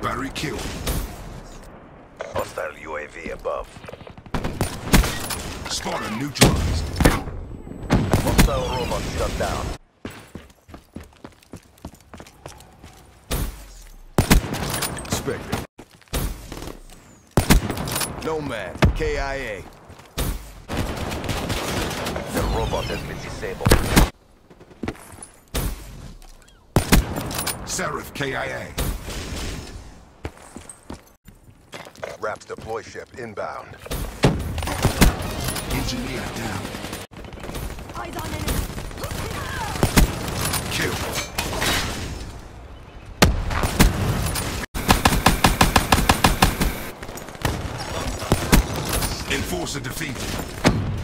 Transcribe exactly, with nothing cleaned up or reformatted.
Battery killed. Hostile U A V above. Spotted neutralized. Hostile robot shut down. Spectre. Nomad, K I A. The robot has been disabled. Seraph K I A. Raps deploy ship inbound. Engineer down. Eyes on enemy. Kill. Enforcer defeated.